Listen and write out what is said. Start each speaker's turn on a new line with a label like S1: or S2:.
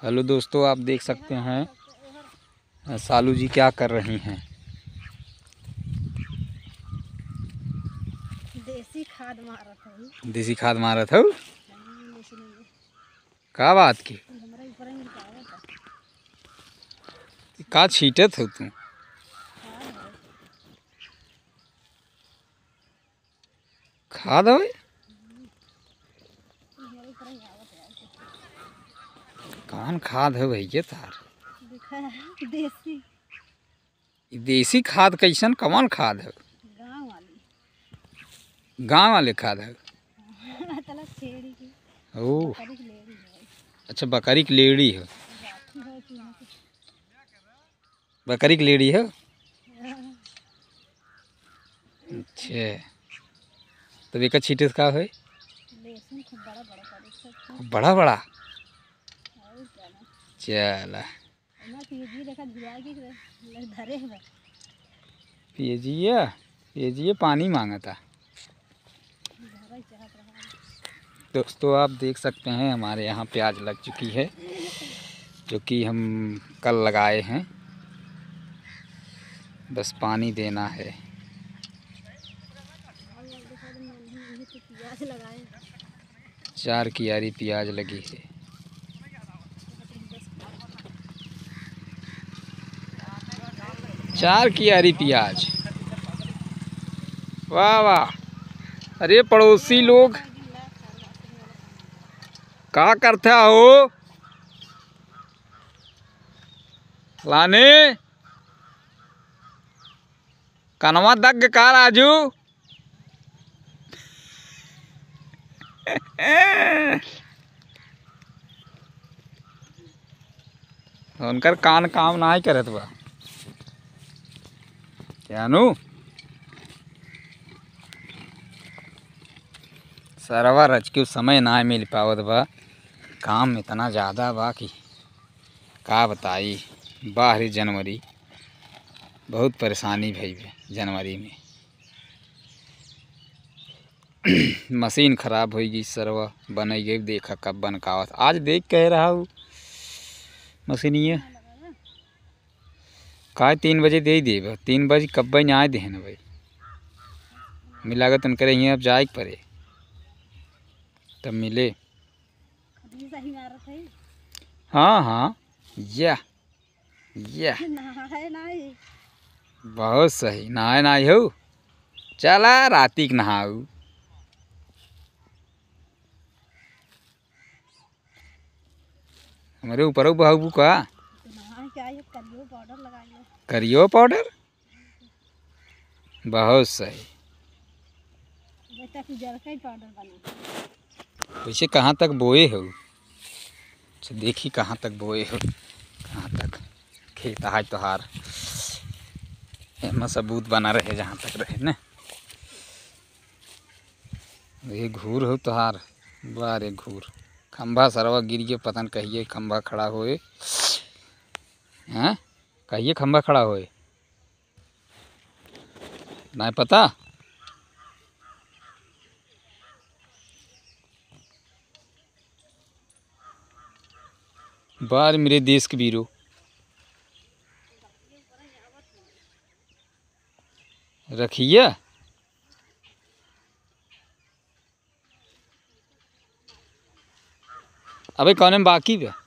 S1: Hello दोस्तों, आप देख सकते हैं सालू जी क्या कर रही हैं।
S2: देसी खाद मारत हूँ।
S1: देसी खाद मारत हो? का बात की का छीटत हो तू? खाद हो? कौन खाद है भैया तार?
S2: देसी
S1: देसी खाद कैसन कौन खाद है?
S2: गाँव वाली
S1: गांव वाले खाद है?
S2: मतलब छेड़ी की
S1: ओह
S2: बकरी की लेड़ी है।
S1: अच्छा, बकरी की लेड़ी है। बकरी की लेड़ी है। अच्छा, तो एक छीटे का है?
S2: लहसुन खूब बड़ा बड़ा पड़े सब
S1: बड़ा बड़ा।
S2: और क्या ना
S1: चला
S2: ना पीजी देखा भिड़ा की धरे है।
S1: पेजिए पानी मांगा था। दोस्तों, आप देख सकते हैं हमारे यहाँ प्याज लग चुकी है, जो कि हम कल लगाए हैं। बस पानी देना है।
S2: प्याज लगाए
S1: 4 क्यारी प्याज लगी है। चार क्यारी प्याज। वाह वाह। अरे पड़ोसी लोग का करते हो? लाने कनवा दग का राजू? उनकर कान काम ना करत बा क्या नु? सरवा रच के समय ना मिल पावत बा। काम इतना ज़्यादा बा कि का बताई। बाहरी जनवरी बहुत परेशानी भई जनवरी में। मशीन खराब हो गई सरवा बन गई। देखा कब बनकावत आज देख कह रहा हूँ मशीनिया का 3 बजे दे देब। 3 बजे कब बन आए दे न भाई मिलागत उनकर यहाँ अब जाए पड़े तब मिले। हाँ हाँ या बहुत सही। नहाए नहाई हो? चला राती के नहाऊ। हमारे ऊपर बहू का करियो पाउडर। बहुत सही। वैसे कहाँ तक बोए हो? अच्छा देखी कहाँ तक बोए हो, कहाँ तक खेत है तोहार। एमा सबूत बना रहे जहाँ तक रहे न। ये घूर हो तोहार। बारे घूर खंभा सरवा गिर गए पतन कहिए खंभा खड़ा होए हैं? कहिए खंभा खड़ा होए ना पता। बार मेरे देश के वीरों रखिए। अबे कौन में बाकी बे?